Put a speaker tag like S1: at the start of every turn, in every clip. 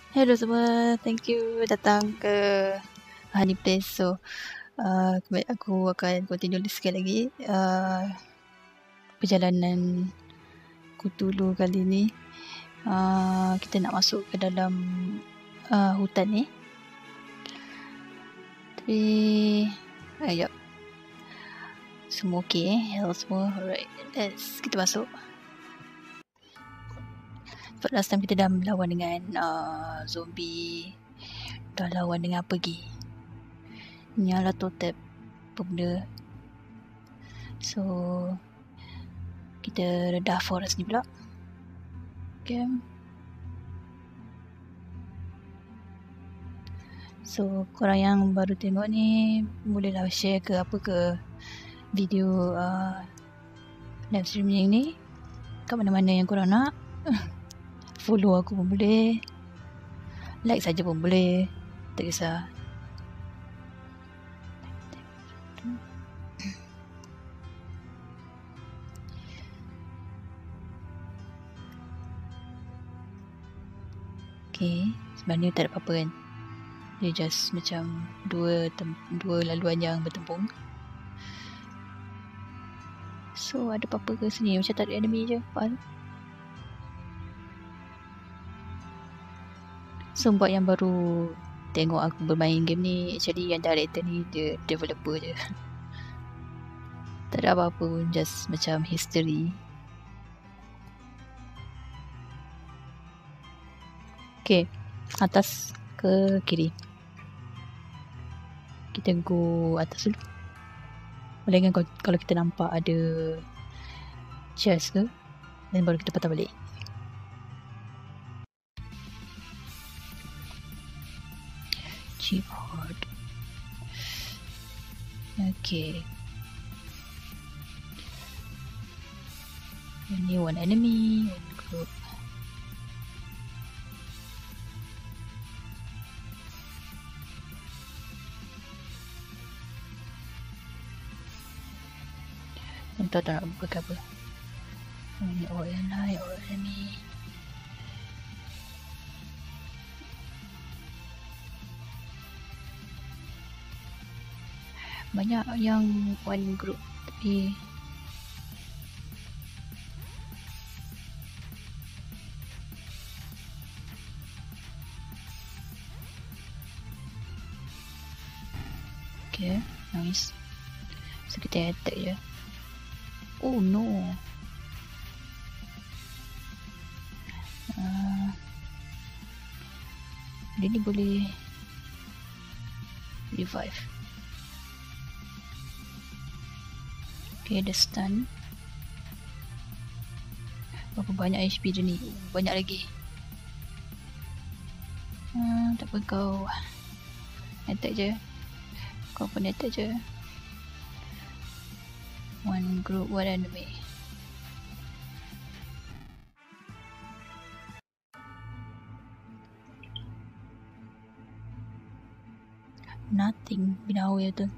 S1: Hello semua, thank you datang ke Honey Place. So, aku akan continue sekali lagi perjalanan Cthulhu kali ni. Kita nak masuk ke dalam hutan ni. Tapi, ayap. Semua okey health semua. Alright, kita masuk. Sebab last time kita dah melawan dengan zombie. Dah lawan dengan apa lagi? Nyala Totep apa benda. So kita redah forest ni pula. Okay. So korang yang baru tengok ni bolehlah share ke apa ke video live streaming ni kat mana-mana yang korang nak. Follow aku pun boleh, like saja pun boleh, tak kisah. Okay, sebenarnya tak ada apa-apa kan. Dia just macam dua laluan yang bertempung. So ada apa-apa ke sini? Macam tak ada enemy je. Faham? So buat yang baru tengok aku bermain game ni, actually yang director ni dia developer je. Tak ada apa-apa pun, just macam history. Okay, atas ke kiri? Kita go atas dulu. Boleh kan kalau kita nampak ada chest ke, dan baru kita patah balik. Keyboard. Okay. Ini one enemy, one group. Entah tak nak buka apa. Ini all enemy. Banyak yang one group tapi okay, nice. So kita attack je. Oh no. Dia ni boleh revive. Okay, ada stun. Berapa banyak HP dia ni? Banyak lagi. Tak apa, kau attack je. Kau pun attack je. One group, one enemy. Nothing binawi tu.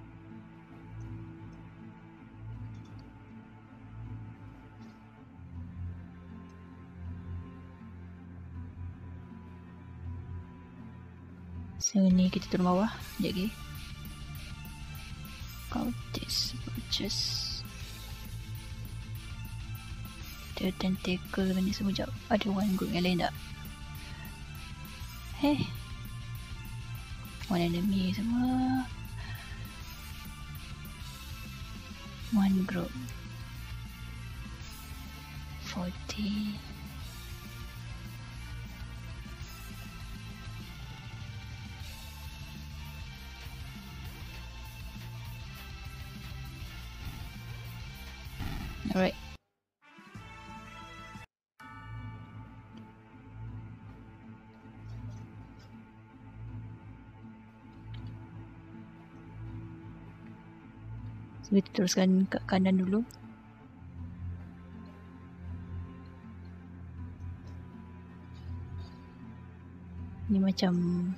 S1: So ni kita turun bawah. Sekejap lagi. Cultist purchase. Dia tentacle ni semua. Sekejap. Ada one group yang lain tak? One enemy semua. One group. 40. Alright. So kita teruskan ke kanan dulu. Ni macam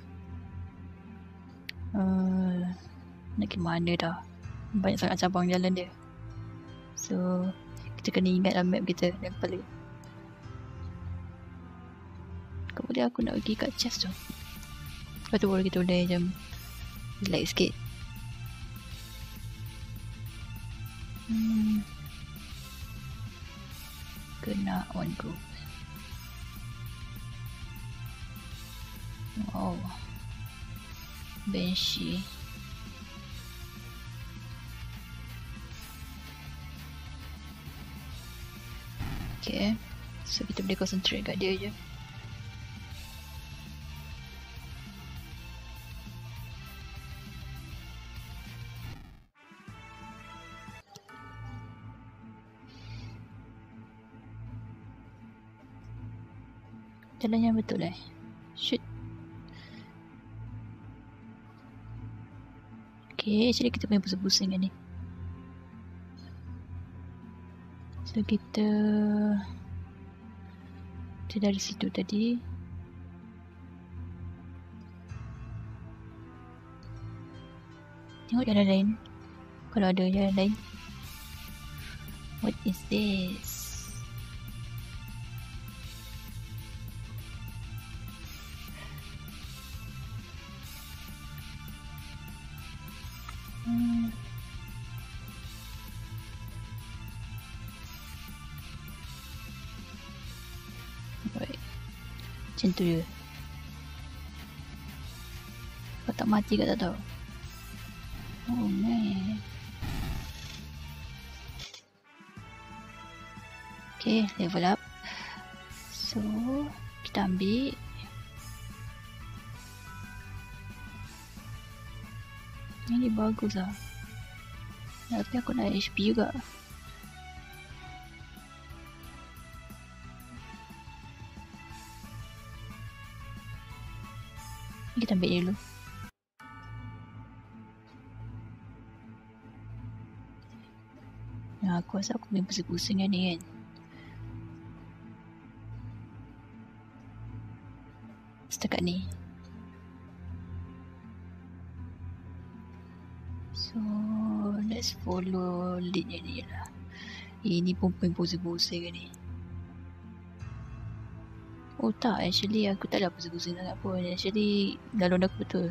S1: nak ke mana dah. Banyak sangat cabang jalan dia. So kita kena ingat lah map kita yang paling. Kemudian aku nak pergi kat chest tu. Lepas tu baru kita boleh macam relax sikit. Kena one group. Wow. Banshee. Okay. So kita boleh concentrate kat dia je. Jalan yang betul shoot. Okay, actually kita main pusing-pusing kan ni. So kita dari situ tadi. Tengok jalan lain. Kalau ada jalan lain. What is this? Macam tu je. Kau tak mati ke tak tahu. Oh man. Okay, level up. So kita ambil. Ini bagus lah. Tapi aku nak HP juga. Kita ambil dulu. Nah, aku rasa aku main pusing-pusing kan ni kan. Setakat ni. So, let's follow lead ni lah. Ini pun main pusing-pusing kan ni. Oh tak, actually aku tak ada pusing-pusing sangat pun. Actually, laluan aku betul.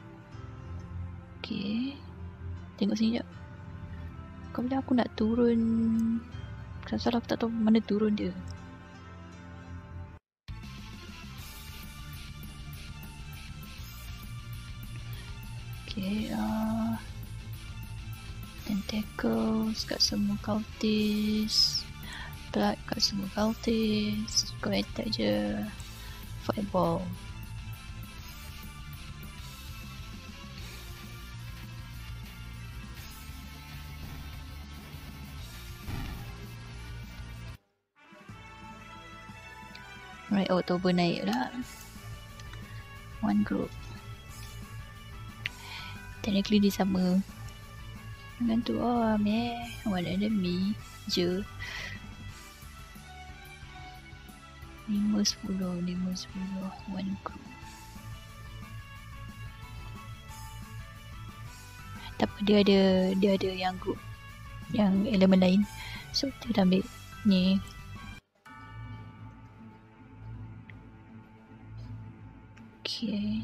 S1: Okay. Tengok sini sekejap. Kemudian aku nak turun. Salah aku tak tahu mana turun dia. Okay, tentacles kat semua cultist. Blood kat semua cultist. Kau attack je. Fireball. Right, October naik lah. One group. Technically dia sama dengan tu. Oh meh, one enemy je. 5-10 one group. Tak apa, dia ada yang group yang elemen lain. So kita ambil ni. Okay.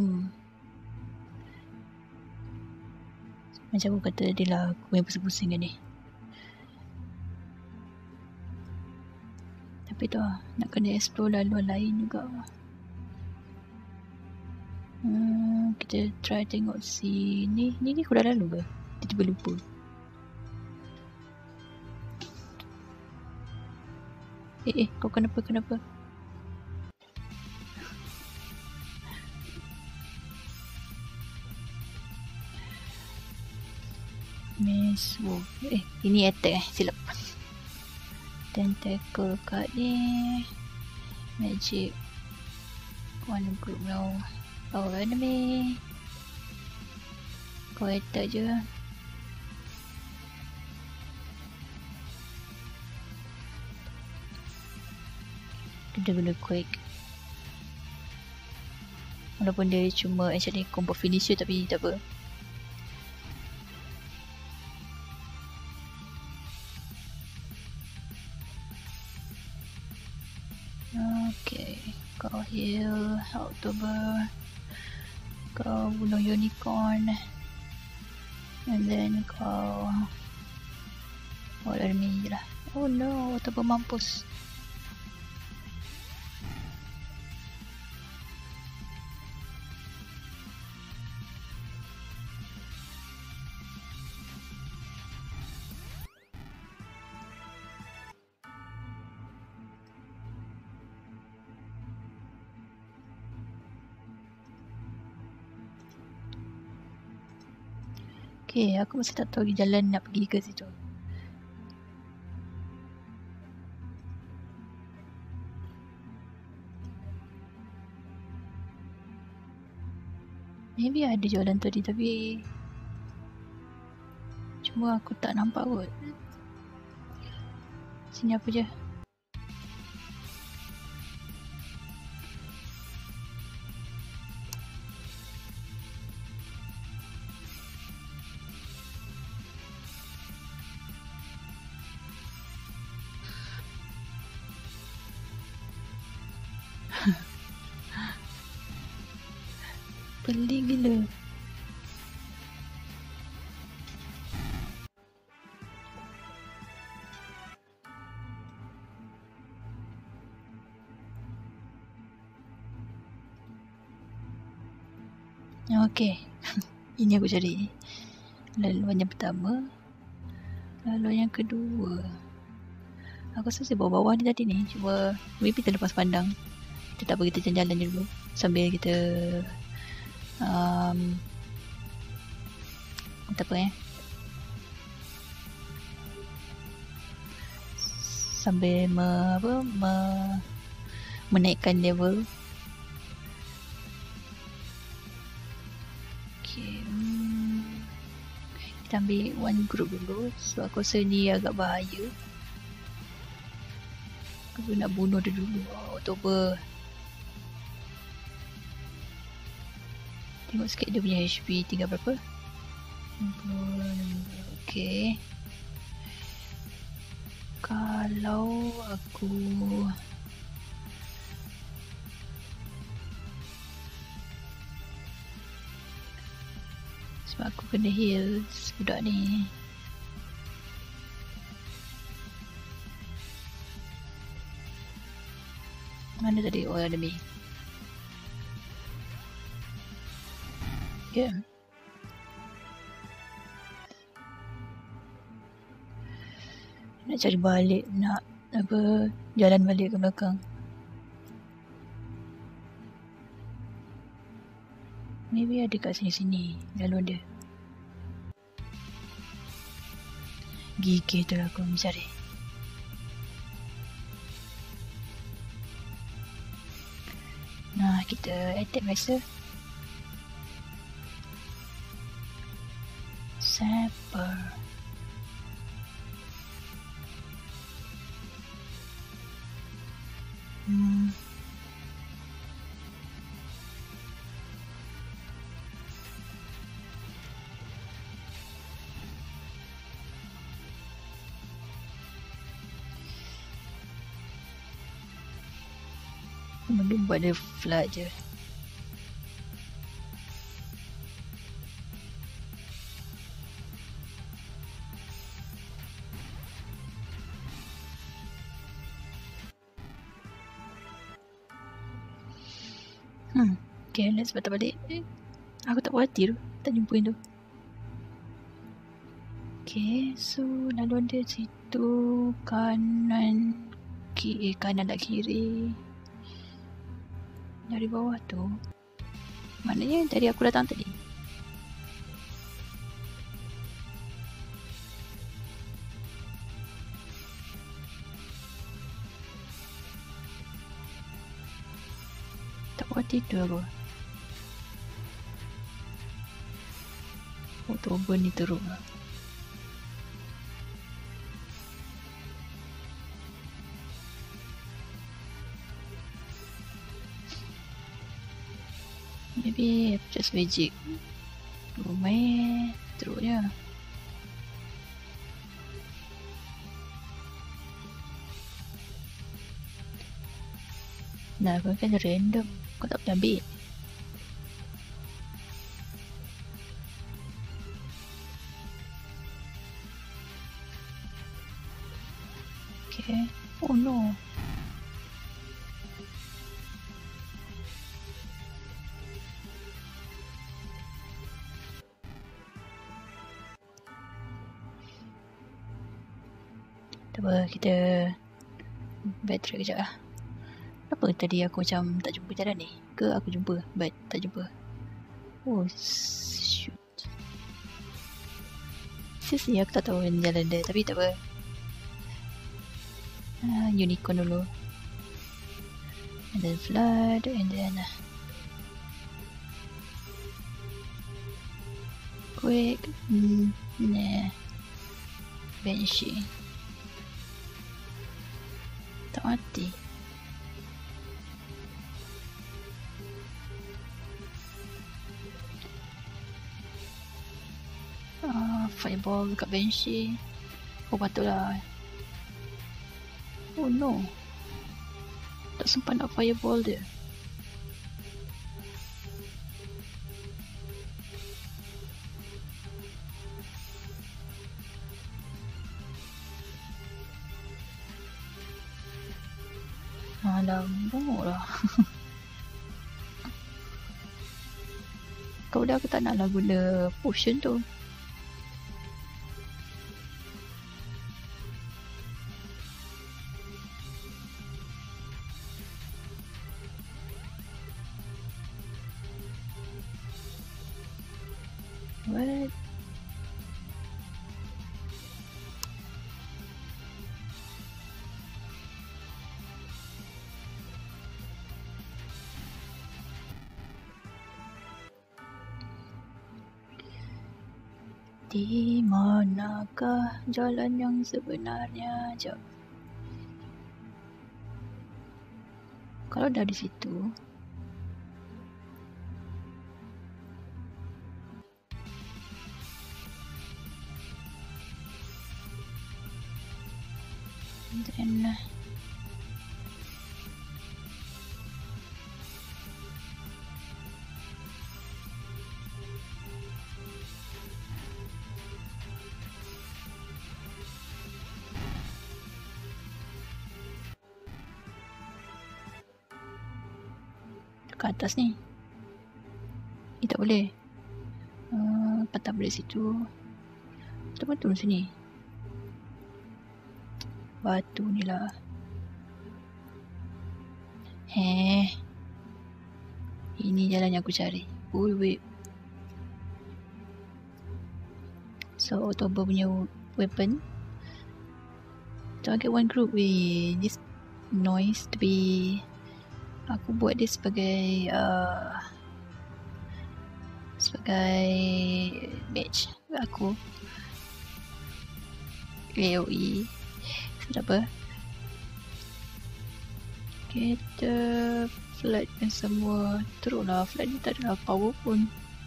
S1: Macam aku kata tadi lah, aku main pusing-pusing kan ni. Tapi tu lah, nak kena explore laluan lain juga. Kita try tengok sini. Ni aku dah lalu ke? Tiba-tiba lupa. Kau kenapa? Miss Wolf. Ini attack silap. Tentacle kat ni. Magic. One group now. Oh enemy. Kau attack je. Kita guna Quake. Walaupun dia cuma actually combo finisher tapi tak apa. kau heal. Oktober kau bunuh unicorn, and then kau enemy je lah. Oh no, Oktober mampus. Okay, aku masih tak tahu jalan nak pergi ke situ. Maybe ada jalan tadi tapi cuma aku tak nampak kot. Sini apa je? Pelik gila. Okay. Ini aku cari. Laluan yang pertama. Laluan yang kedua. Aku rasa saya bawah-bawah ni tadi ni. Cuma maybe terlepas pandang. Kita tak apa, kita jalan-jalan dulu. Sambil kita kata apa sambil menaikkan level. Okay, kita ambil one group dulu. So aku rasa ni agak bahaya. Aku nak bunuh dia dulu. Oktober. Tengok sikit dia punya HP tinggal berapa. Okay. Kalau aku sebab aku kena heal budak ni. Mana tadi? Oh, enemy. Yeah. Nak cari balik, nak apa, jalan balik ke belakang. Maybe ada kat sini-sini jalan dia. Gigih tu aku mencari. Nah, kita attack biasa. Sapper. Mungkin buat dia flat je. Okay, let's patah balik. Aku tak puas hati tu, tak jumpuin tu. Okay, so laluan dia situ, kanan, kiri, kanan tak kiri. Dari bawah tu, maknanya dari aku datang tadi. Tak puas hati tu aku. Oktober ni teruk lah. Maybe just magic. Main teruknya. Nah, kau kan random. Kau tak boleh ambil. Okay. Oh no. Tak apa, kita backtrack kejap lah. Kenapa tadi aku macam tak jumpa jalan ni? Ke aku jumpa but tak jumpa? Oh shoot. Seriously aku tak tahu jalan dia, tapi tak apa. Unicorn dulu. And then flood, and then quick. Nah. Banshee. Tak mati. Fireball dekat Banshee. Oh patutlah. Oh no. Tak sempat nak fireball dia. Alamak lah. Kau dah aku tak nak lah guna potion tu. What? Di manakah jalan yang sebenarnya? Jom. Kalau dah di situ, then ke atas ni. Tak boleh. Patah balik situ. Kita turun sini. Batu ni lah. Ini jalan yang aku cari. Wait. So October punya weapon. Target one group with this noise to be. Aku buat dia sebagai match aku AOE. Tak apa, kita flood dan semua teruk lah. Flood ni tak ada power pun.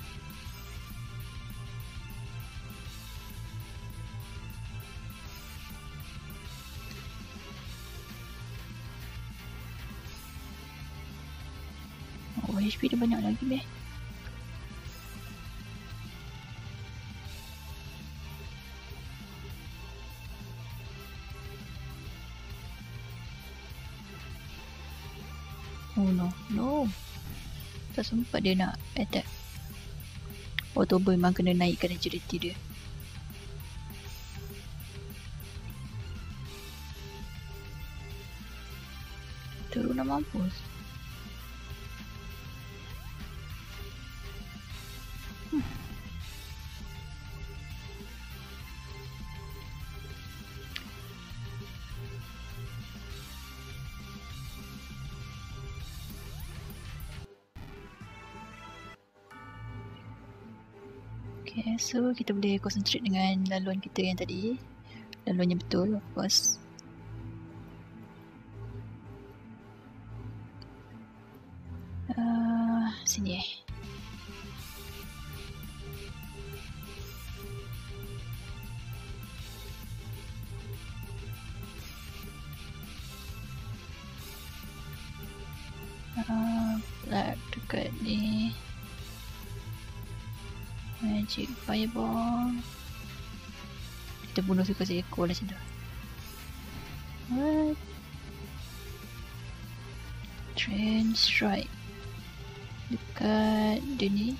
S1: HP dia banyak lagi deh. Oh no. Tak sempat dia nak attack. October memang kena naikkan agility dia. Terus nak mampus. Okay, so kita boleh concentrate dengan laluan kita yang tadi. Laluan yang betul, of course. Sini Black dekat ni. Magic Fireball. Kita bunuh suka seekor lah macam tu. What? Train Strike. Dekat dia ni.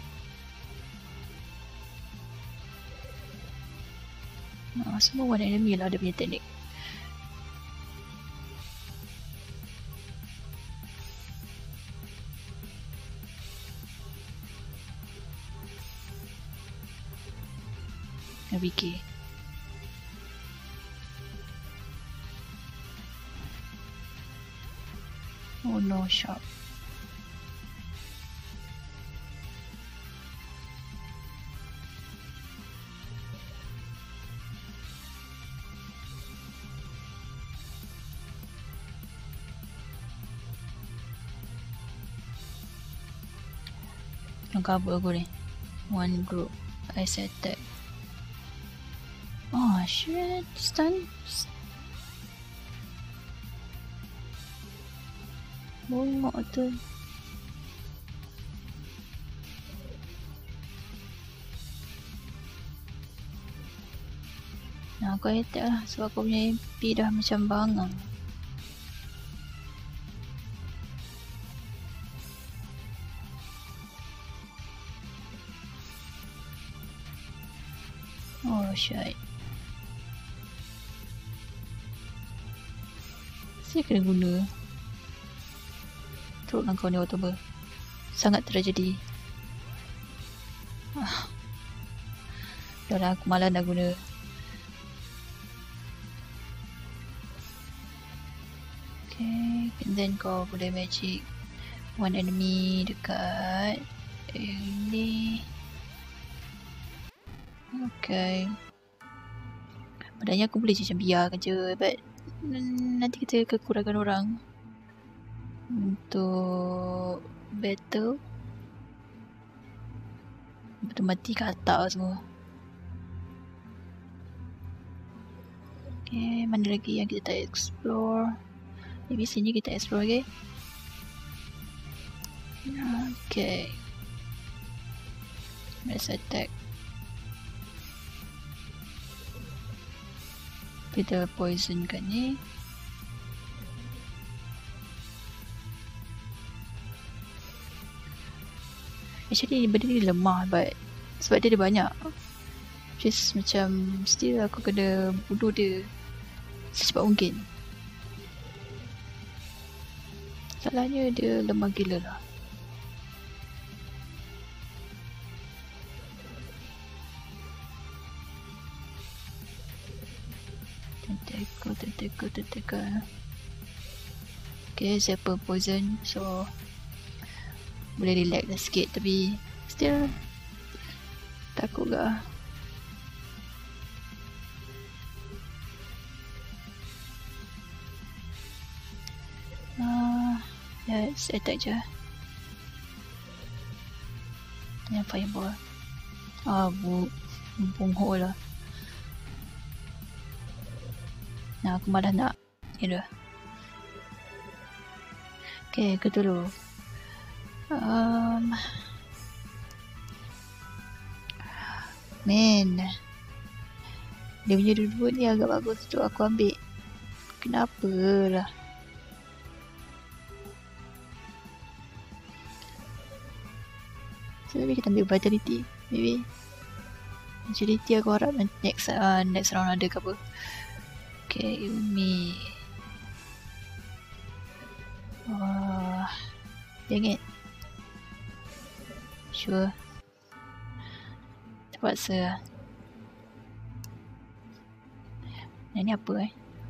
S1: Semua one enemy lah dia punya teknik. BK. Oh no, sharp. Tolong cover aku ni. One group. Ice attack. Oh shit, stun. Bongok tu. Nah, aku attack lah sebab aku punya MP dah macam bangang. Oh shit. Saya kena guna. Teruk lah kau ni Oktober. Sangat tragedi. Dah lah, aku malas nak guna. Okay, and then kau boleh magic one enemy dekat ini. Okay. Padahal aku boleh macam biarkan je, but nanti kita kekurangan orang untuk battle. Betul mati katak semua. Okay, mana lagi yang kita tak explore? Maybe sini kita explore lagi. Okay. Let's attack. Kita poison kat ni. Actually benda ni lemah, but sebab dia ada banyak, just macam still aku kena bunuh dia secepat mungkin. Salahnya dia lemah gila lah. Tentacle. Okay, siapa poison, so boleh relax lah sikit, tapi still takut lah. Let's attack je. Yang fireball. Bungho lah. Nah, aku malah nak ni dah. Okay, ke dulu. Man, dia punya dua ni agak bagus tu aku ambil. Kenapa lah? So maybe kita ambil vitality. Maybe agility aku harap next round ada ke apa. Okay, Umi. Dang it. Sure. Terpaksa lah. Ini apa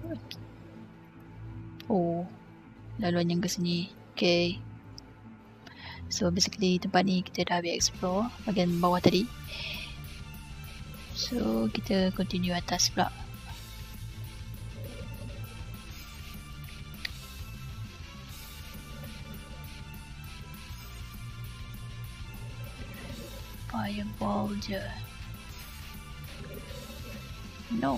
S1: Oh, laluan yang ke sini. Okay. So basically tempat ni kita dah habis explore bahagian bawah tadi. So kita continue atas pula. Fireball je. No.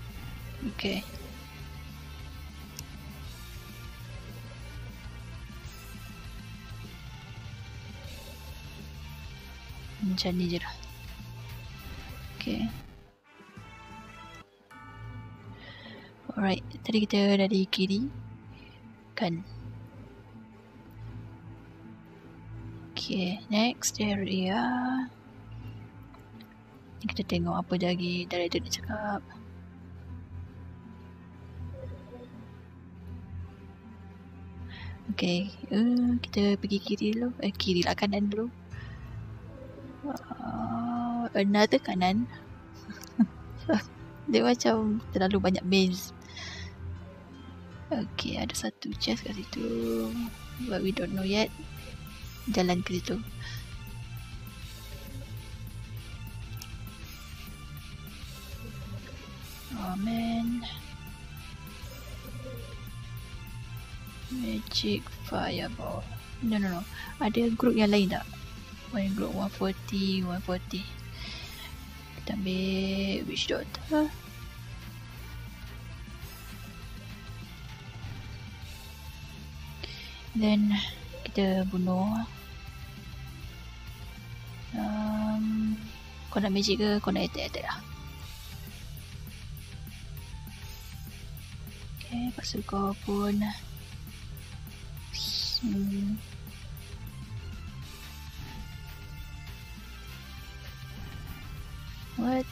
S1: Okay. Macam ni je lah. Okay. Alright, tadi kita dari kiri kan. Okay, next area. Kita tengok apa lagi director dia cakap. Okay, kita pergi kiri dulu. Kiri lah, kanan dulu. Another kanan. Dia macam terlalu banyak maze. Okay, ada satu chest kat situ, but we don't know yet. Jalan ke situ. Oh man. Magic fireball. No. Ada group yang lain tak? One group 140. Kita ambil witch doctor. Then kita bunuh. Kau nak magic ke? Kau nak attack lah. Okay, lepas tu kau pun what?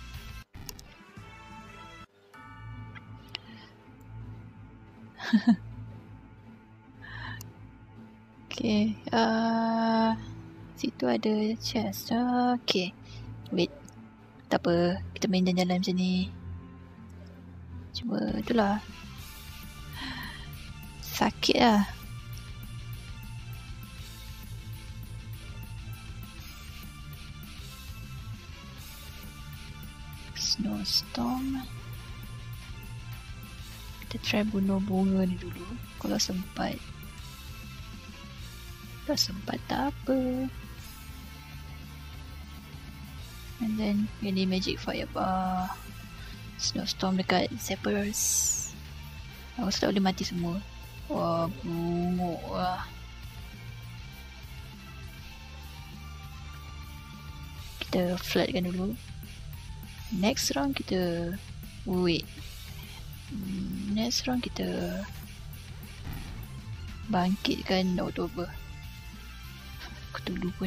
S1: Okay, situ ada chest. Okay, wait, tak apa, kita main jalan-jalan macam ni. Cuma itulah, sakit lah. Snowstorm. Kita try bunuh bunga ni dulu kalau sempat. Kalau sempat tak apa. And then ini magic fireball. Snowstorm dekat Zephyrus. Aku tak boleh mati semua. Wah, bunguk lah. Kita flatkan dulu. Next round kita wait. Next round kita bangkitkan Oktober. Aku dulu pun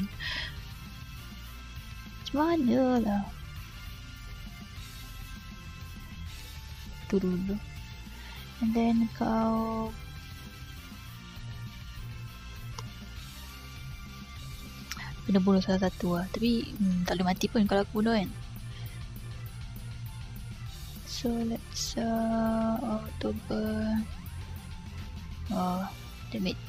S1: macam mana lah. Tu dulu. And then kau kena bunuh salah satu lah. Tapi tak boleh mati pun kalau aku bunuh kan. So let's Oktober. Oh, damn it.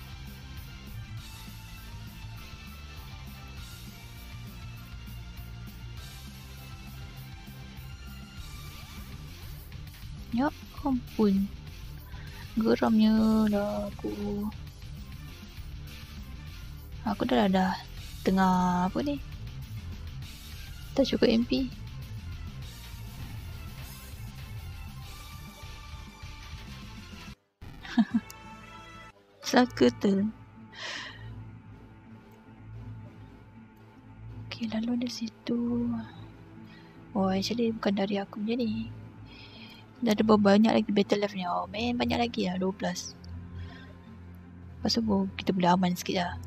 S1: Ya ampun, geramnya dah aku. Aku dah tengah apa ni, tak cukup MP. Selaka tu. Okay, lalu ada situ. Oh, actually bukan dari aku je ni. Dah ada banyak lagi battle left ni. Oh man, banyak lagi lah, 12. Lepas tu kita boleh aman sikit lah.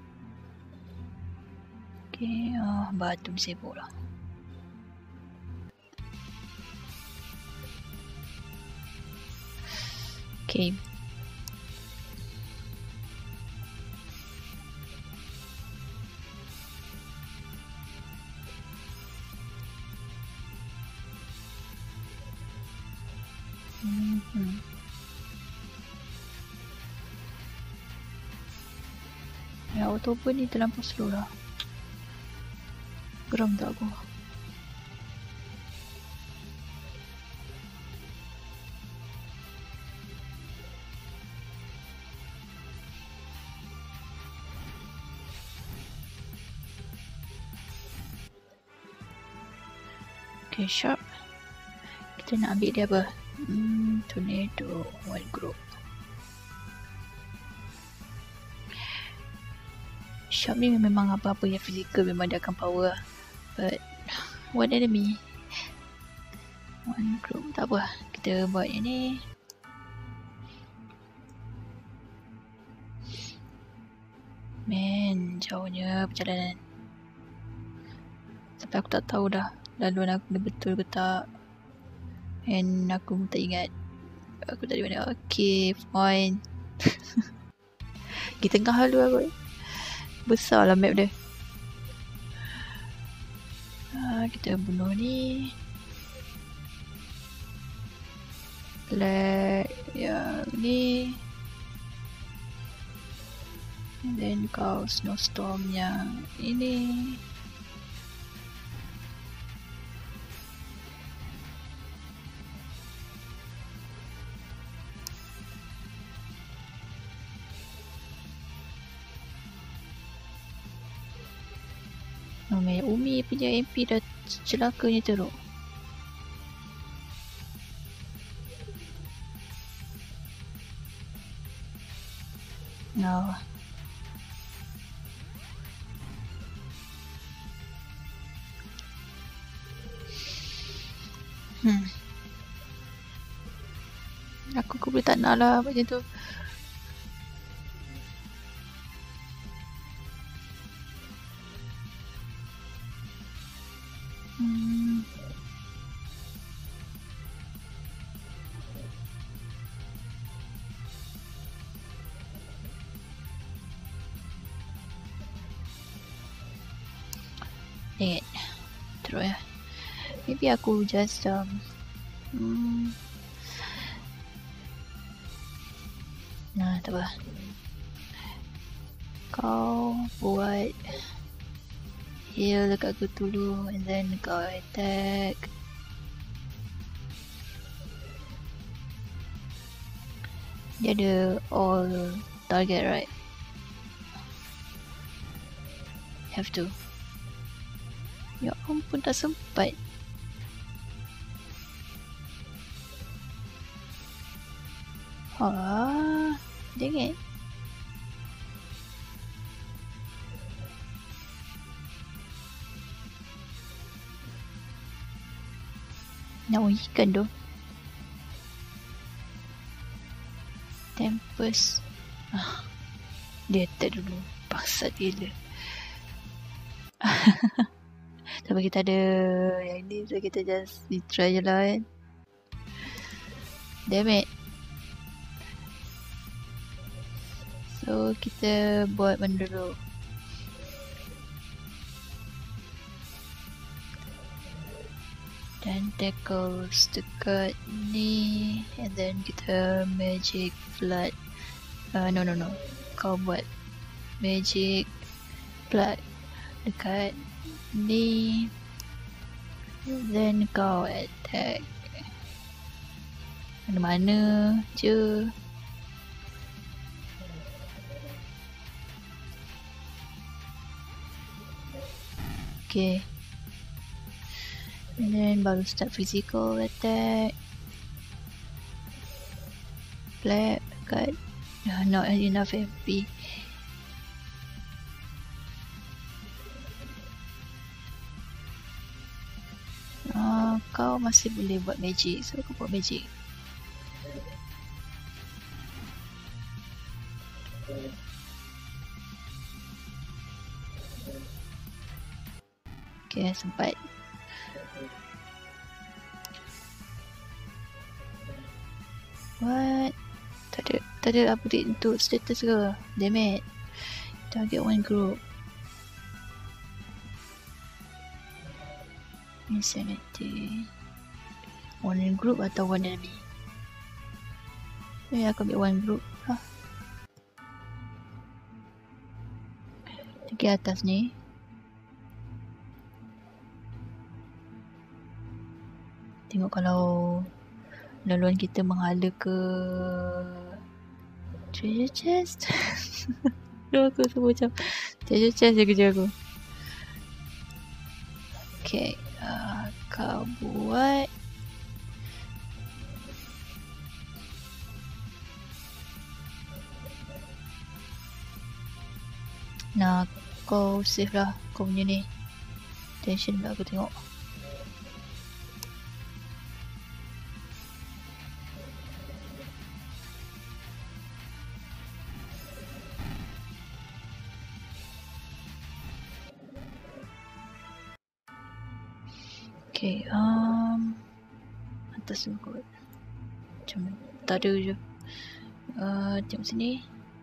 S1: Okay, batu disebut lah. Okay. Ya, Oktober ni terlampau slow lah. Geram tak aku. Okay, sharp. Kita nak ambil dia apa? Tornado, one group. shop ni memang apa-apa yang physical memang dia akan power lah. But one enemy, one group, tak apa. Kita buat yang ni. Man, jauhnya perjalanan. Sampai aku tak tahu dah laluan aku ni betul ke tak. And aku pun tak ingat aku tadi mana. Okay, fine. Di tengah lalu aku. Besar lah map dia. Kita bunuh ni. Flag yang ni. And then kau snowstorm yang ini. Umi punya MP dah celakanya teruk. No. Aku boleh tak nak lah macam tu. Teruk ya. Maybe aku just nah, tak apa. Kau buat heal dekat aku dulu, and then kau attack. Dia ada all target, right? Have to. Ya ampun, tak sempat. Dang it. Nak ikan tu. Tempest. Dia attack dulu. Bangsat gila. Tapi kita ada yang ni, so kita just try je lah kan. Damn it. So kita buat benda dulu. Tentacles dekat ni, and then kita magic flood. No. Kau buat magic flood dekat ni, then kau attack mana-mana je. Okay, and then baru start physical attack. Black kat not enough MP. Kau masih boleh buat magic, so kau buat magic. Okay, sempat. What? Tak ada update untuk status ke? Damn it. Target one group. Insanity. One group atau one enemy? Aku ambil one group. Pergi atas ni. Tengok kalau laluan kita menghala ke treasure chest. Aku semua macam treasure chest je kerja aku. Okay, kau buat Kau save lah kau punya ni. Tension pula aku tengok. Okay, atas tu kot. Macam tak ada je. Tengok sini.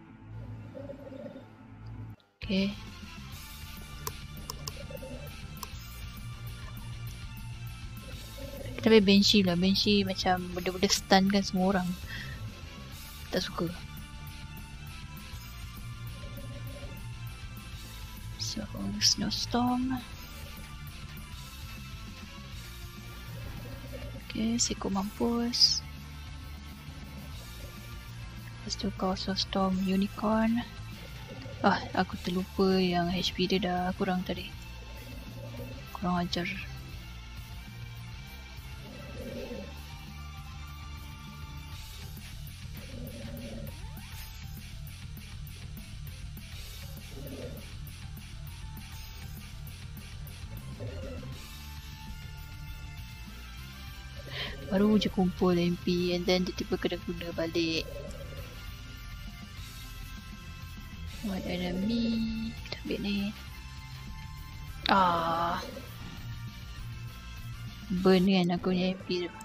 S1: Okay. Kita ambil Banshee lah. Banshee macam benda-benda stun kan semua orang. Tak suka. So, Snowstorm. Okay, Seko mampus. Lepas tu kau Snowstorm Unicorn. Aku terlupa yang HP dia dah kurang tadi. Kurang ajar. Baru je kumpul MP and then tiba-tiba kena guna balik. One enemy. Kita ambil ni. Burn kan aku punya MP tu.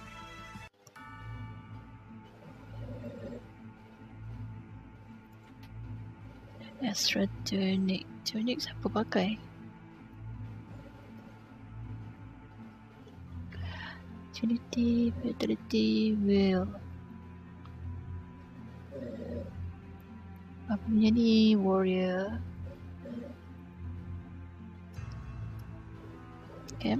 S1: Astra Tunic. Tunic siapa pakai? Agility, Vitality, Will. Apa punya ni? Warrior. Okay.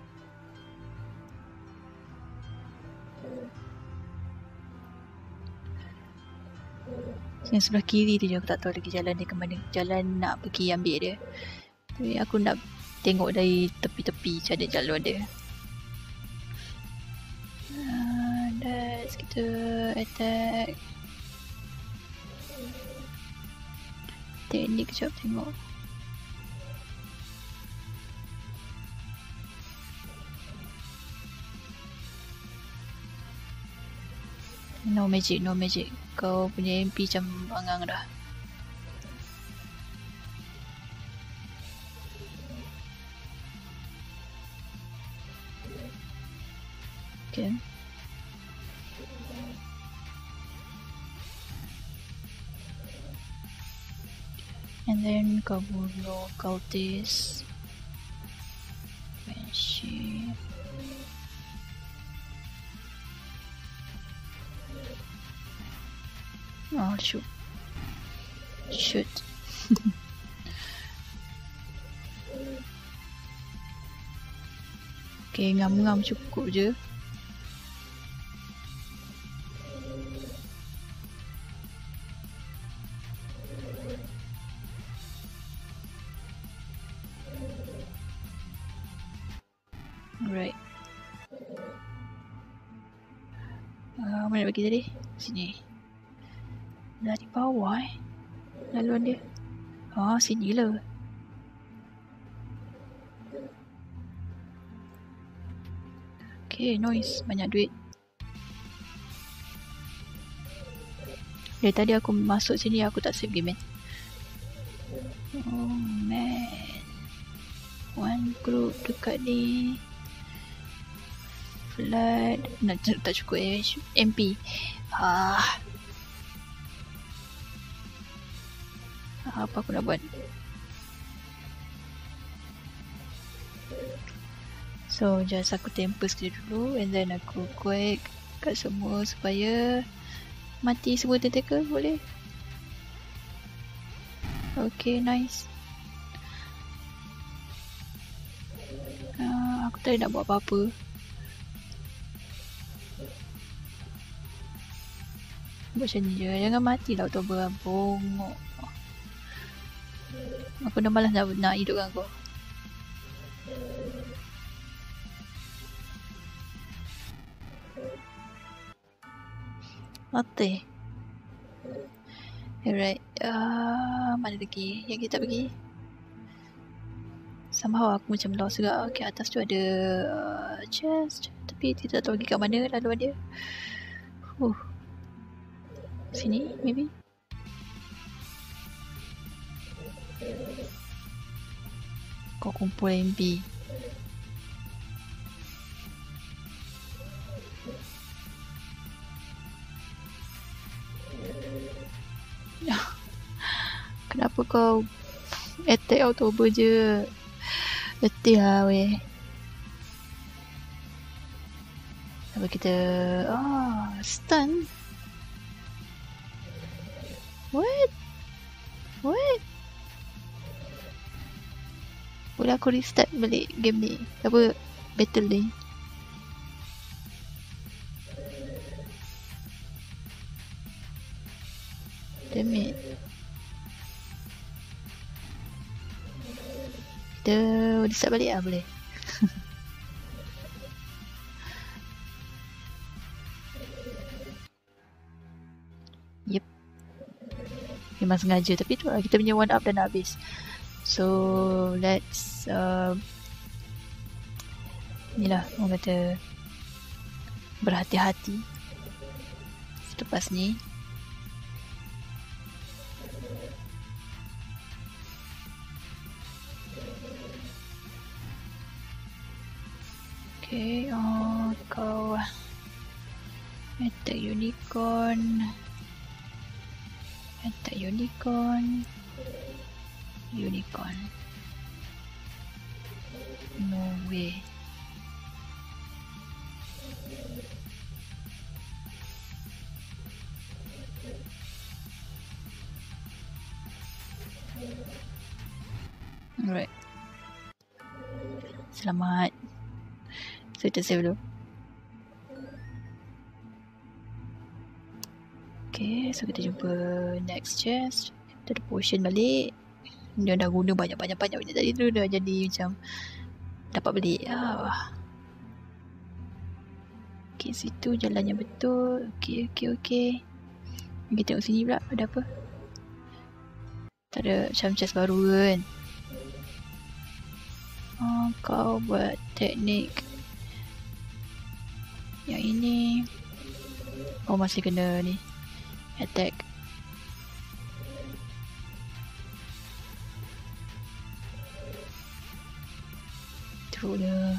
S1: Yang sebelah kiri tu je aku tak tahu lagi jalan dia ke mana. Jalan nak pergi ambil dia. Tapi aku nak tengok dari tepi-tepi macam mana jalan dia. Kita attack. Teknik kejap tengok. No magic, no magic. Kau punya MP macam bangang dah. Okay. And then kau bunuh cultist. Banshee. Oh shoot. Shoot. Okay, ngam-ngam cukup je. Alright. Mana bagi tadi? Sini. Dari bawah laluan dia. Sini lah. Okay, noise. Banyak duit. Dari tadi aku masuk sini aku tak save game man. Oh man. One group dekat ni. Flood. Tak cukup MP. Apa aku nak buat? So just aku tempest dia dulu and then aku quake kat semua supaya mati semua tentacle. Boleh? Okay, nice. Aku tak nak buat apa-apa. Buat macam ni je. Jangan mati lah Oktober. Bongok. Aku dah malas nak hidupkan kau. Mati. Alright. Mana lagi yang kita pergi? somehow aku macam lost juga. Okay, atas tu ada chest, tapi tidak tahu pergi kat mana laluan dia. Sini maybe. Kau kumpul MP. Kenapa kau attack October je? Letih lah weh. Apa kita stun? What? Boleh aku restart balik game ni? Apa battle ni? Damn it. Kita restart balik lah boleh? Yep. Memang sengaja, tapi tu lah kita punya one up dah nak habis. So let's inilah orang kata berhati-hati selepas ni. Okay, kau attack unicorn. No way. Alright. Selamat. So kita save dulu. Okay, so kita jumpa next chest. Kita ada potion balik. Dia dah guna banyak tadi tu, dah jadi macam dapat beli. Okay, situ jalan yang betul. Okay. Kita tengok sini pula ada apa. Tak ada macam chest baru kan. Kau buat teknik yang ini. Masih kena ni attack. Teruk dia.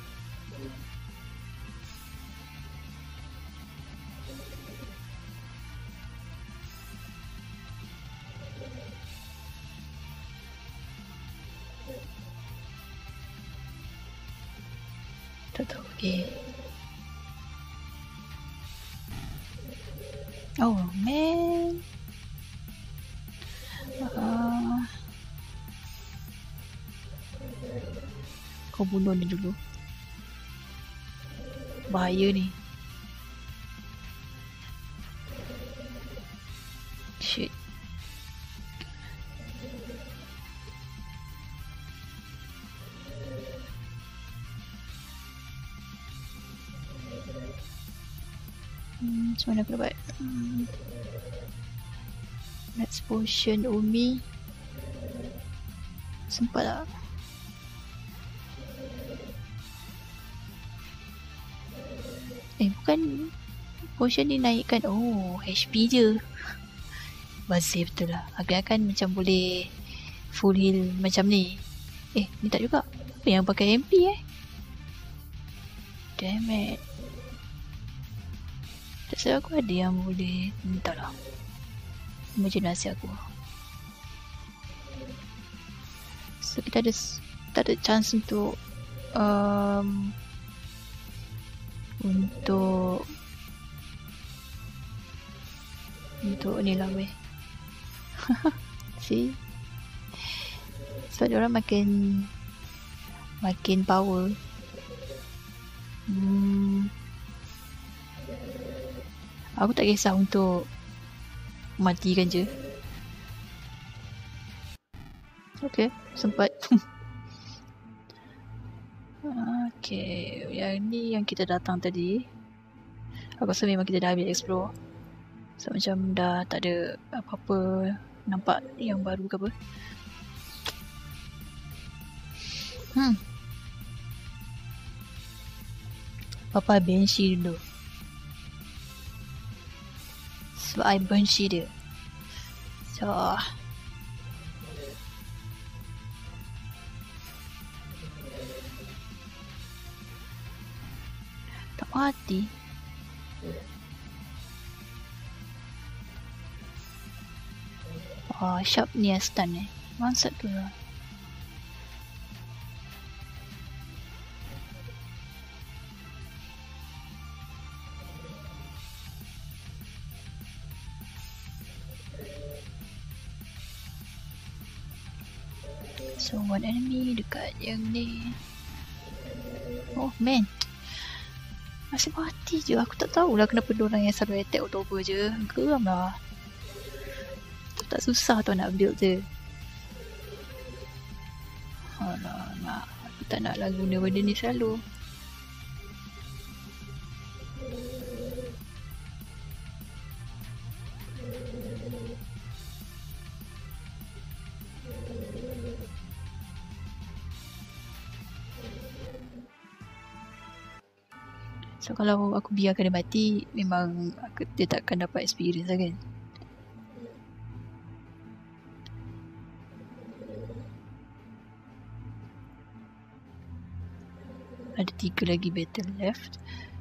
S1: Tak tahu lagi. Oh man. Kau bunuh dia dulu. Bahaya ni. Shit. Macam mana aku dapat? Let's potion Umi. Sempat tak? Bukan potion ni naikkan. HP je. Bazir betul lah. Agak-agak macam boleh full heal macam ni. Ni tak juga. Apa yang pakai MP Damn it. Tak salah aku ada yang boleh. Tak lah. Imaginasi aku. So kita tak ada chance untuk ni lah weh. See, sebab diorang makin power. Aku tak kisah untuk matikan je. Okay, sempat. Okay, yang ni yang kita datang tadi. Aku rasa memang kita dah habis explore. So macam dah tak ada apa-apa nampak yang baru ke apa. Papa benci dulu. Sebab I benci dia. So tak mati. Oh, sharp ni yang stun ni. Bangsat tu lah. So one enemy dekat yang ni. Oh man, masih mati je. Aku tak tahulah kenapa diorang yang selalu attack October je. Geram lah. Tak susah tu nak build je. Alamak, aku tak nak lah guna benda ni selalu. So kalau aku biarkan dia mati, memang dia takkan dapat experience lah kan. Ada 3 lagi battle left.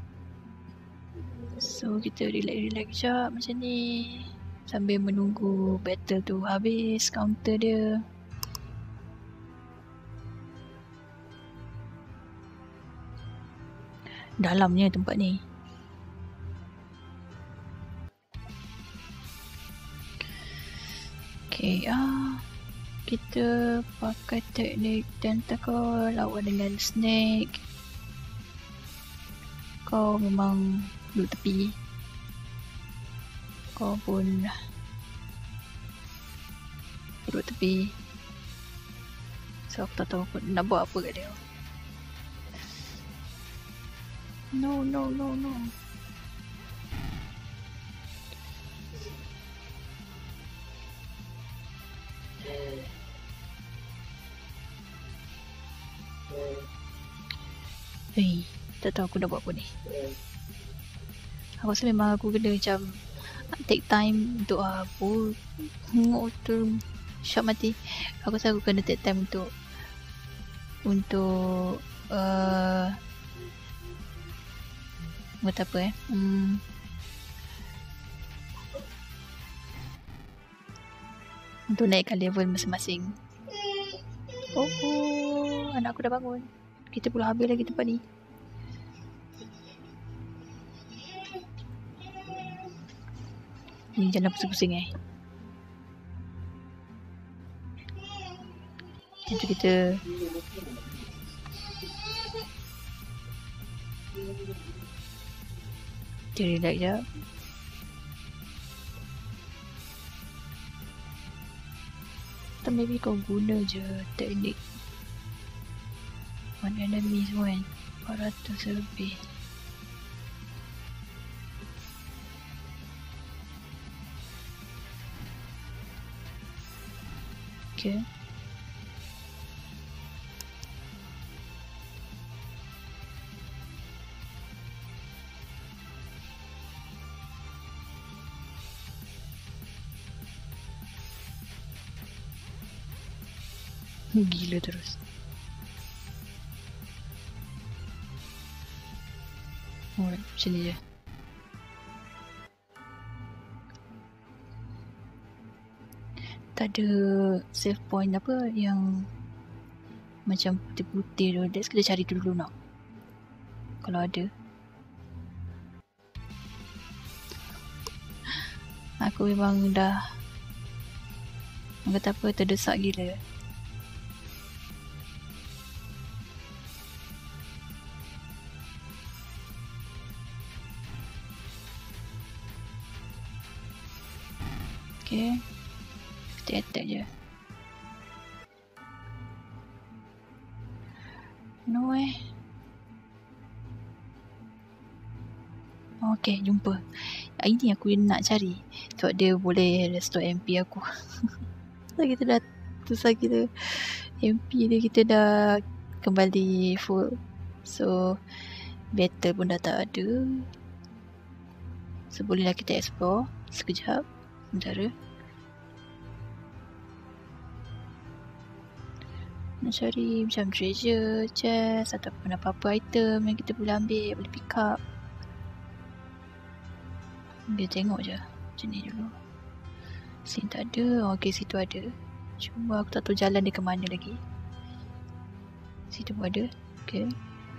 S1: So kita relax sekejap macam ni, sambil menunggu battle tu habis, counter dia. Dalamnya tempat ni. Okay, kita pakai teknik tentacle lawan dengan snake. Kau memang duduk tepi. Kau pun duduk tepi. So aku tak tahu nak buat apa kat dia. No. Tak tahu aku dah buat apa ni. Aku rasa memang aku kena macam take time untuk tengok tu shot mati. Aku rasa aku kena take time untuk buat apa untuk naikkan level masing-masing. Oh, anak aku dah bangun. Kita pula habis lagi tempat ni. Ni jangan pusing-pusing Nanti kita relax je. Atau maybe kau guna je teknik one enemy semua kan. 400 lebih. Okay. Gila terus. Alright, macam ni je. Tak ada save point apa yang macam putih-putih tu. Let's kita cari dulu nak. Kalau ada. Aku memang dah kata apa, terdesak gila. Okay, kita attack je. No okay, jumpa. Ini aku nak cari sebab dia boleh restore MP aku. So kita dah susah kita MP dia, kita dah kembali full. So battle pun dah tak ada. So bolehlah kita explore sekejap sementara. Nak cari macam treasure chest ataupun apa-apa item yang kita boleh ambil, boleh pick up. Dia tengok je macam ni dulu. Sini tak ada. Okay, situ ada. Cuma aku tak tahu jalan dia ke mana lagi. Situ pun ada. Okay.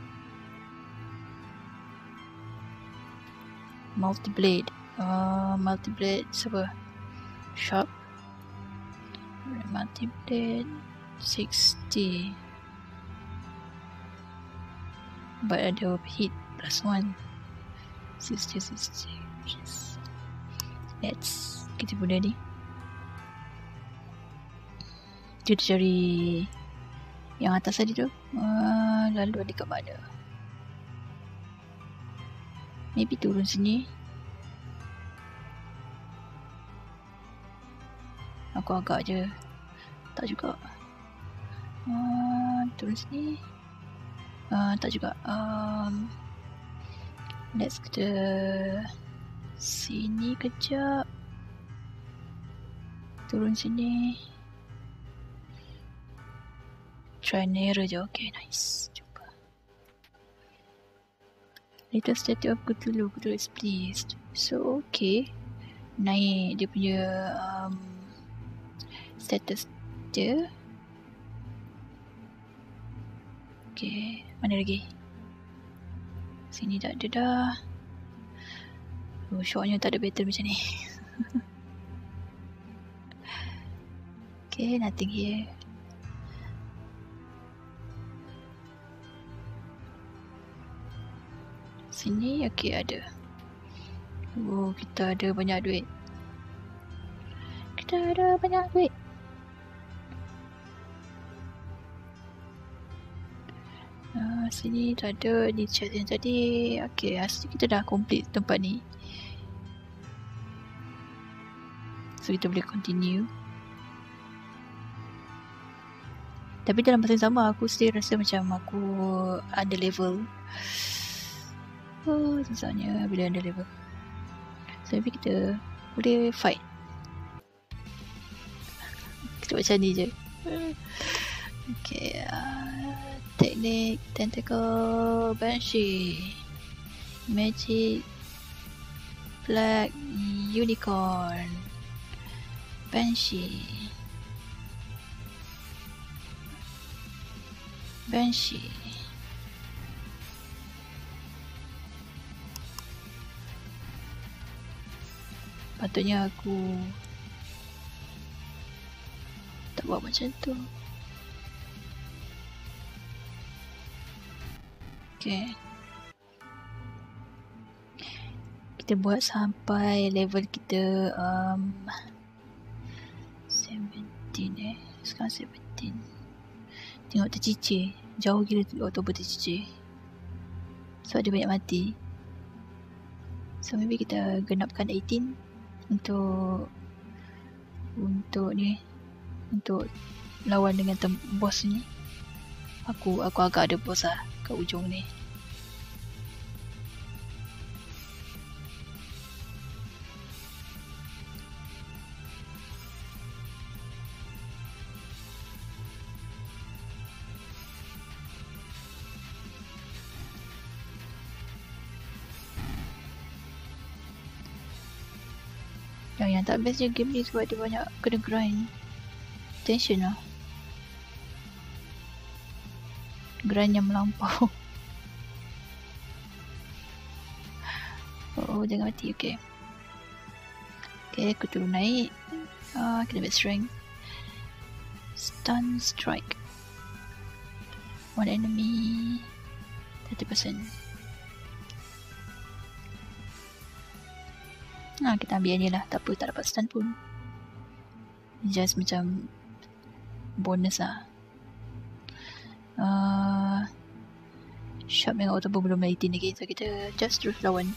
S1: Multi-blade. Multi-blade siapa? Shop. Multi-blade 60. But ada hit plus 1. 60. Let's kita guna ni. Kita cari yang atas tadi tu. Lalu ada kat mana? Maybe turun sini. Aku agak je. Tak juga. Turun sini. Tak juga. Let's kita sini kejap. Turun sini. Try nearer je. Okay, nice. Cuba. Little statue of Cthulhu. Cthulhu is pleased. So, okay. Naik dia punya status dia. Okay, mana lagi? Sini tak ada dah. Oh, syoknya tak ada battle macam ni. Okay, nothing here. Sini, okay, ada. Oh, kita ada banyak duit. Kita ada banyak duit. Sini tak ada. Ni chat yang tadi. Okay, asli kita dah complete tempat ni. So kita boleh continue. Tapi dalam masa yang sama aku still rasa macam aku under level. Oh, susahnya bila under level. So maybe kita boleh fight. Kita buat macam ni je. Okay, teknik tentacle banshee, magic black unicorn banshee. Patutnya aku tak buat macam tu. Okay. Kita buat sampai level kita 17 Sekarang 17. Tengok tercicir. Jauh gila tu Oktober tercicir. So ada banyak mati. So maybe kita genapkan 18 untuk ni, untuk lawan dengan boss ni. Aku agak ada boss lah kat ujung ni. Yang tak best je game ni sebab dia banyak kena grind. Tension lah. Grind yang melampau. Oh, jangan mati. Okay. Okay, aku turun naik. Kita ambil strength. Stun strike. One enemy 30%. Kita ambil ni lah. Tak apa, tak dapat stun pun. Just macam bonus lah. Shop yang auto belum 18 lagi. So kita just terus lawan.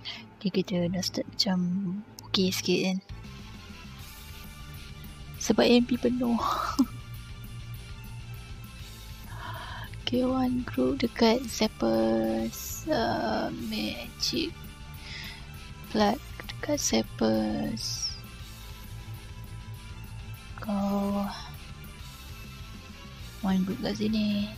S1: Okay, kita dah start macam okay sikit kan. Sebab MP penuh. Okay, one group dekat Zappers, Magic Plug dekat Zappers. Kau one group kat sini.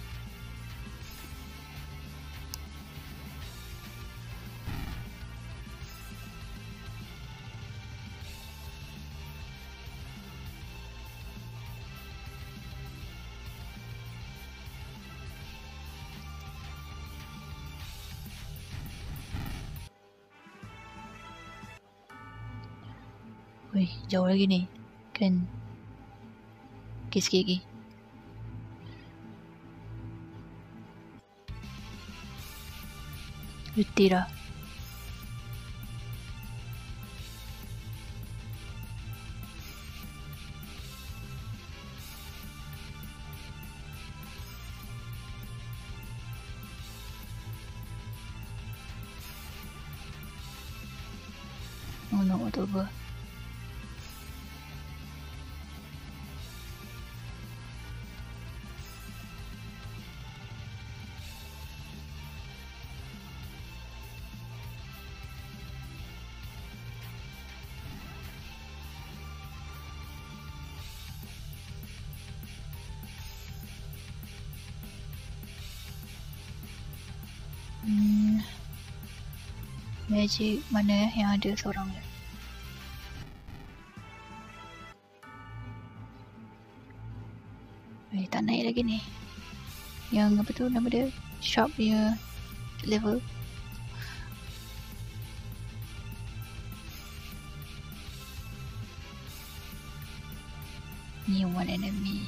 S1: Wih, jauh lagi ni. Kan. Okay, sikit lagi. Letih dah. Oh no, October. Magic mana yang ada seorang je. Tak naik lagi ni. Yang apa tu nama dia? Sharp punya level. Ni one enemy.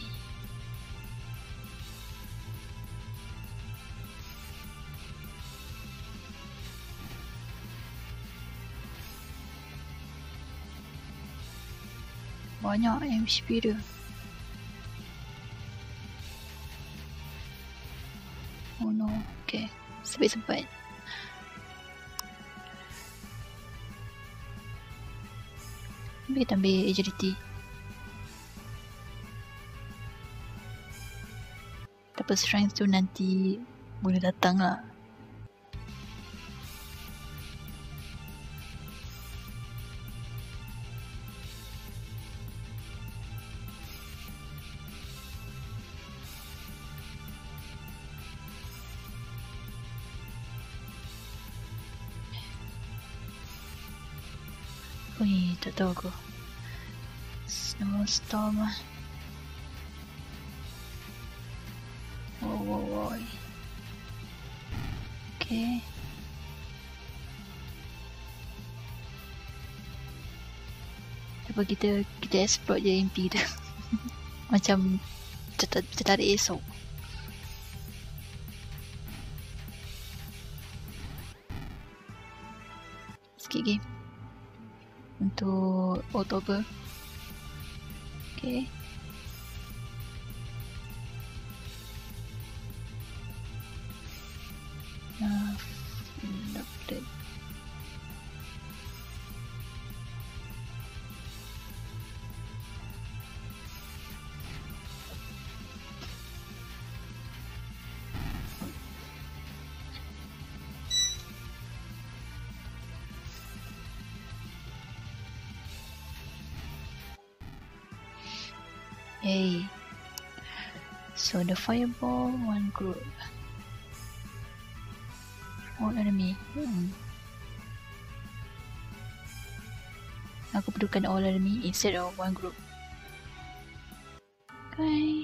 S1: Banyak MP dia. Oh no, okay. Sempat-sempat. Kita ambil agility. Tapi strength tu nanti boleh datang lah. Ui, tak tahu aku. Snowstorm lah. Oh. Okay. Apa kita explore je MP tu. Macam tertarik esok. Sikit game. Untuk October. Okay. Update. Hey, so the fireball one group, all enemy. Aku perlukan all enemy instead of one group. Okay,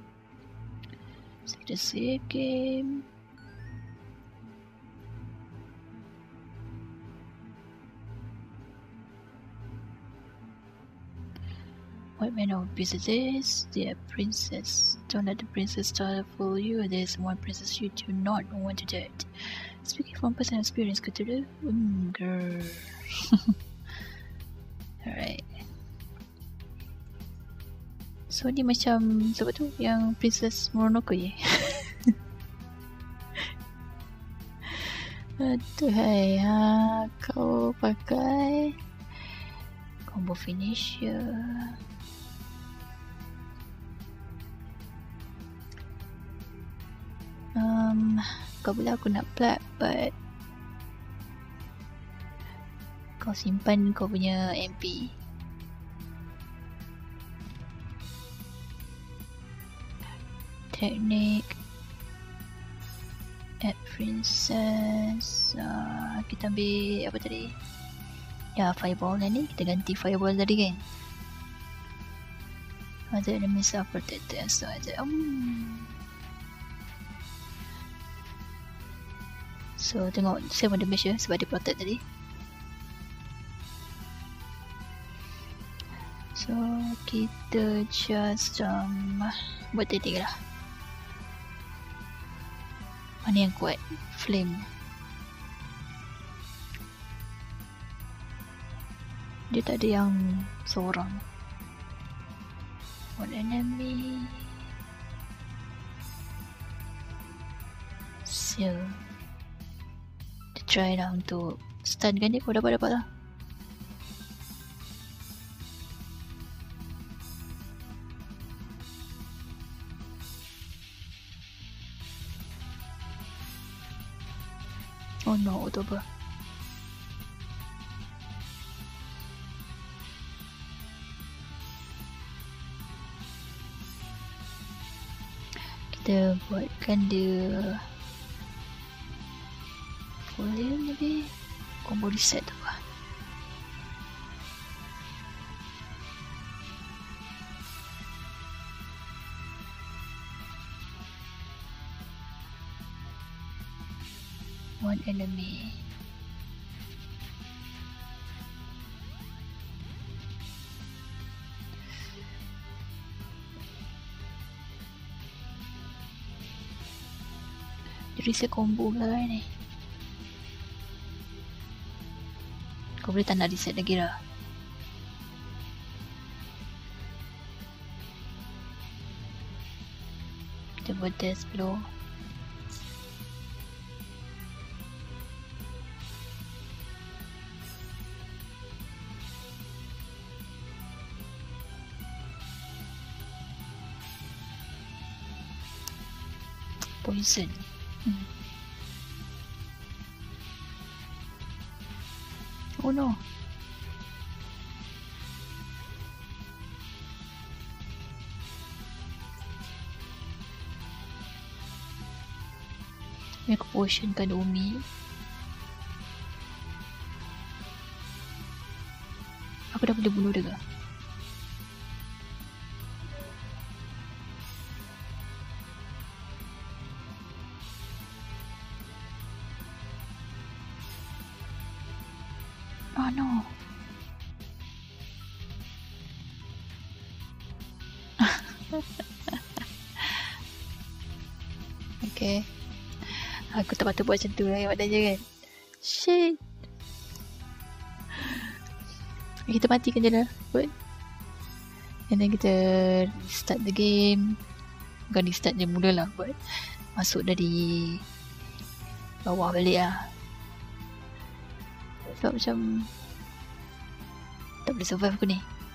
S1: so kita save game. What manner of beast is this? Dear princess, don't let the princess star fool you. There's one princess you do not want to date. Speaking from personal experience, Cthulhu. Girl. Alright. So ni macam siapa tu yang Princess Mononoke ye? Aduhai, kau pakai combo finisher. Kau bilang aku nak plat, but kau simpan kau punya MP. Teknik add princess. Kita ambil apa tadi? Ya, fireball ni. Kita ganti fireball tadi kan. Other enemies are protected. So aja. So tengok 7 damage ya, sebab dia protect tadi. So kita just buat tadi lah. Mana yang kuat? Flame. Dia tak ada yang seorang. One enemy. Seal. Kita try lah untuk stun kan dia. Kau dapat lah. Oh no, tu apa? Kita buatkan dia volume lebih combo reset tu lah. One enemy. Reset combo lah ni. Kau boleh tak nak reset lagi lah. Kita buat death blow. Poison. Oh no. Ni aku potionkan Umi. Aku dah boleh bunuh dia ke? Oh no. Okay. Aku tak patut buat macam tu lah maknanya kan. Shit. Kita matikan je lah. Buat. And then kita start the game. Bukan restart je mula lah. Buat. Masuk dari bawah balik lah. Sebab macam tak boleh survive aku ni.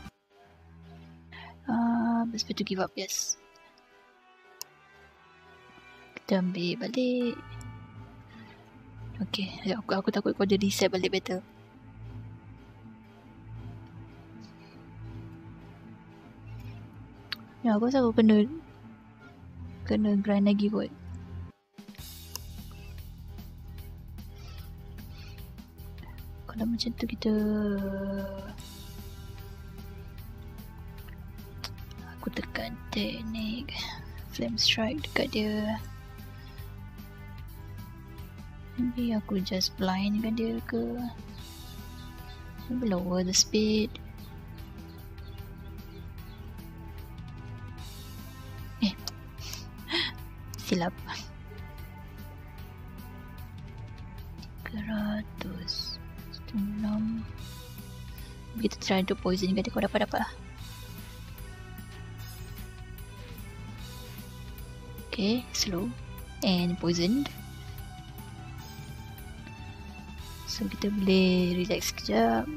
S1: Best to give up, yes. Kita ambil balik. Okay, aku takut kau ada reset balik battle. Ya, aku rasa aku kena grind lagi kot. Kalau macam tu kita aku tekan teknik flame strike dekat dia. Maybe aku just blindkan dia ke. Maybe lower the speed. Silap. 300 6. Kita try untuk poison kan dia, kau dapat lah. Okay, slow and poisoned. So kita boleh relax sekejap.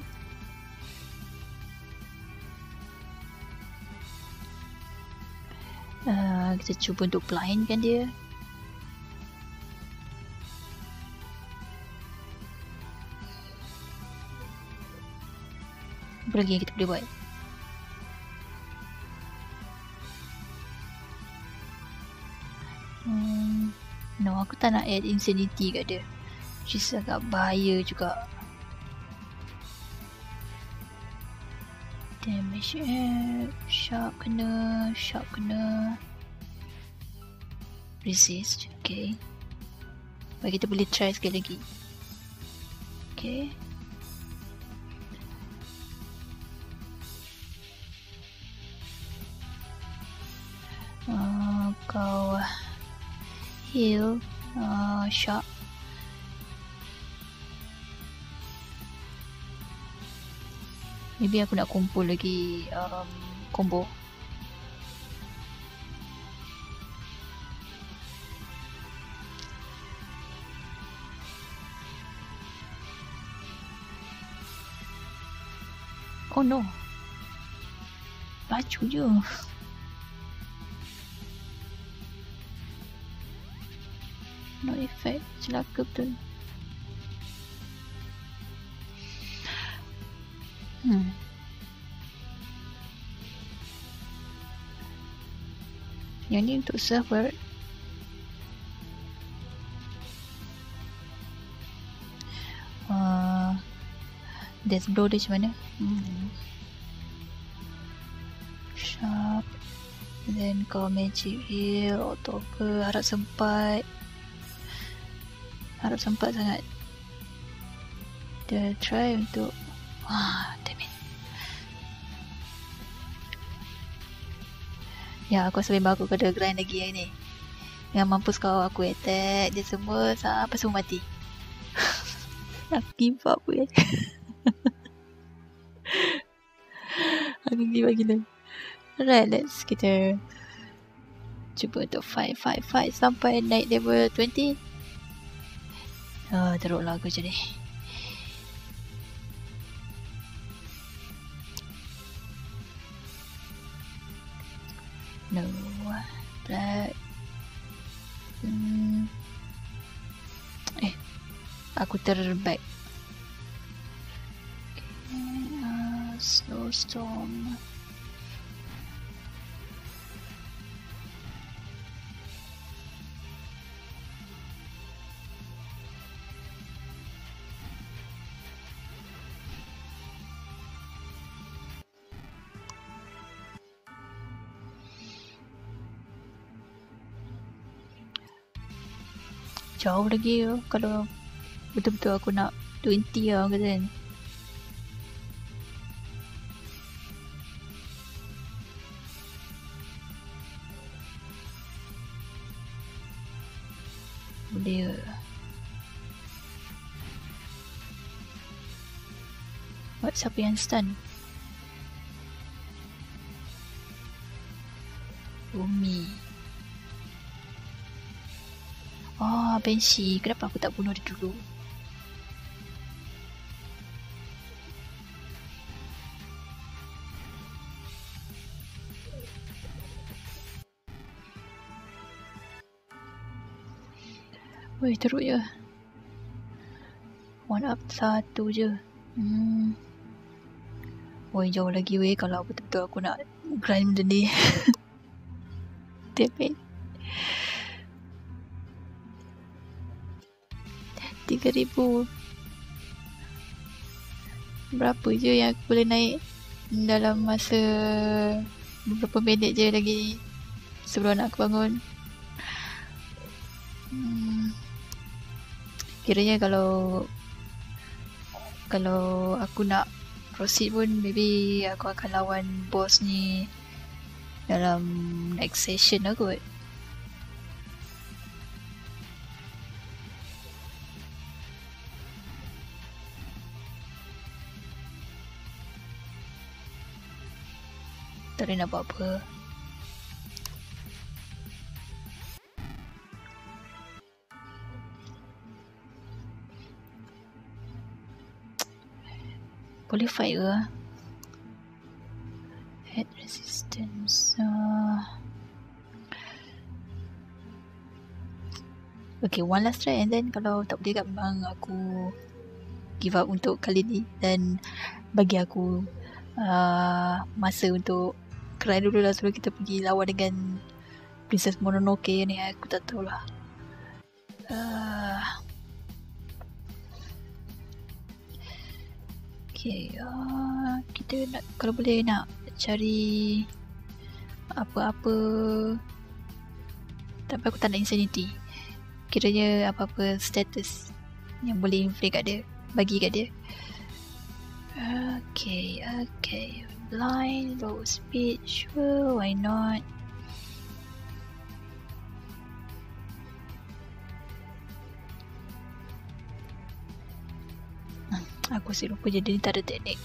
S1: Kita cuba untuk blindkan dia. Apa lagi yang kita boleh buat? No, aku tak nak add insanity kat dia, which is agak bahaya juga. Damage sharp kena, resist. Okay, baik, kita boleh try sekali lagi. Okay, kau heal sharp. Maybe aku nak kumpul lagi combo. Oh no, baju je. No effect, celaka betul. Yang ni untuk server. Death blow dia macam mana? Sharp. Then kau magic heal atau apa, harap sempat sangat. Kita try untuk damn it. Ya, aku rasa memang aku kena grind lagi yang ni. Yang mampus kau aku attack dia semua sampai semua mati. Aku give up weh. Aku give up gila. Alright, let's kita cuba untuk fight sampai naik level 20. Teruklah aku macam ni. No, black. Aku terbaik. Okay, snowstorm. Jauh lagi kalau betul-betul aku nak 20 lah kata kan. Boleh ke? Buat siapa yang stun? Bumi. Banshee. Kenapa aku tak bunuh dia dulu? Weh, teruk je. One up satu je. Weh, jauh lagi weh kalau betul-betul aku nak grind benda ni. Damn it. 3,000. Berapa je yang aku boleh naik dalam masa beberapa minit je lagi sebelum nak aku bangun. Kiranya kalau aku nak proceed pun maybe aku akan lawan boss ni dalam next session lah kot. Tak boleh nak buat apa. qualify ke? Head resistance. Okay, one last try, and then kalau tak boleh memang aku give up untuk kali ni, dan bagi aku masa untuk cry dulu lah sebelum kita pergi lawan dengan Princess Mononoke ni. Aku tak tahulah. Okay, kita nak, kalau boleh nak cari apa-apa, tapi aku tak nak insanity. Kiranya apa-apa status yang boleh inflict kat dia, bagi kat dia. Okay, blind, low speed, sure, why not? Aku asyik lupa je dia ni tak ada teknik.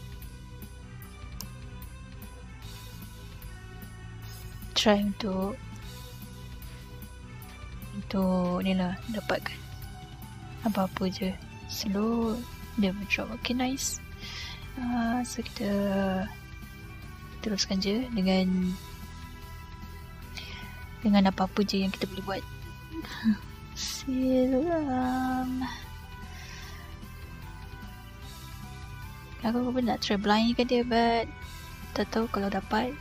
S1: Try untuk ni lah, dapatkan apa-apa je. Slow, dia drop. Okay, nice. So kita teruskan je dengan apa-apa je yang kita boleh buat. Silam. Aku pun nak try blind ke dia, but tak tahu kalau dapat.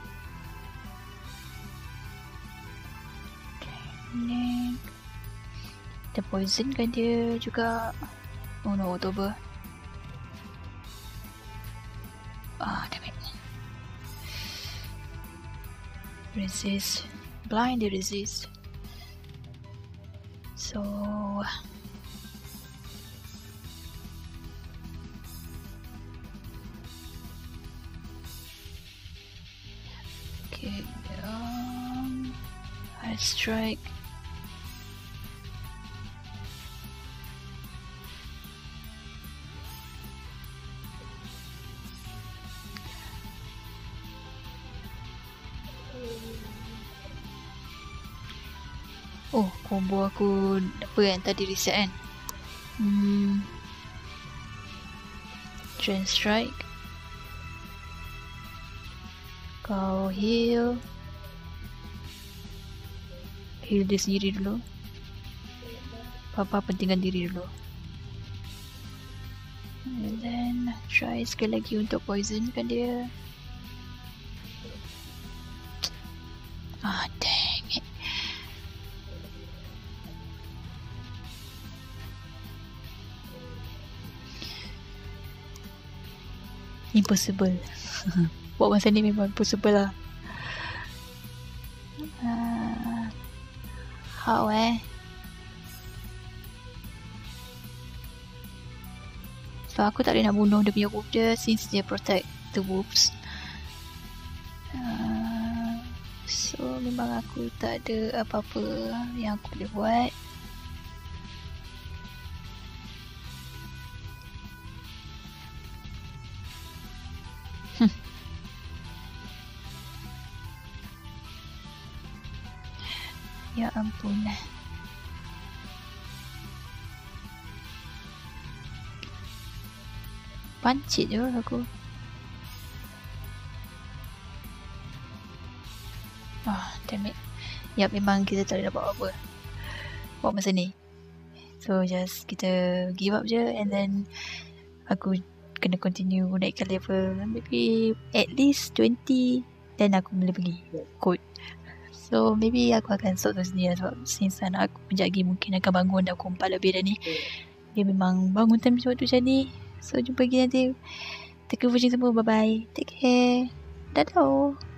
S1: Ni dia poison kan dia juga. Oh no, October. Damn it. Resist. Blind, dia resist. So okay, I strike. Oh, combo aku apa kan tadi reset kan. Drain strike. Kau heal dia sendiri dulu. Apa pentingkan diri dulu. And then try sekali lagi untuk poison kan dia. Dang it. Impossible. Buat masa ni memang impossible lah. How so aku tak boleh nak bunuh dia punya wolf dia, since dia protect the wolves. So memang aku tak ada apa-apa yang aku boleh buat. Ya ampun. Pancit je aku. Damn it. Ya, memang kita tak boleh dapat apa-apa buat masa ni. So just kita give up je, and then aku kena continue naikkan level maybe at least 20, then aku boleh pergi code. So maybe aku akan stop tu sendiri lah, sebab since anak aku penjagi mungkin akan bangun dah pukul 4 lebih dah ni. Dia memang bangun time waktu macam ni. So jumpa lagi nanti. Thank you for watching semua. Bye bye. Take care. Dadah.